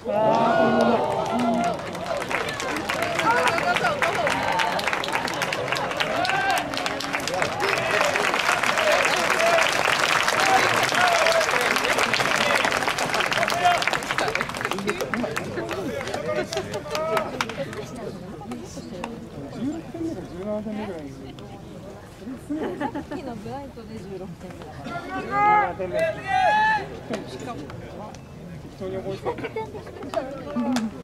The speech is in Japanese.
さっきのブライトで16点ぐらい。 しかも適当に覚えてる。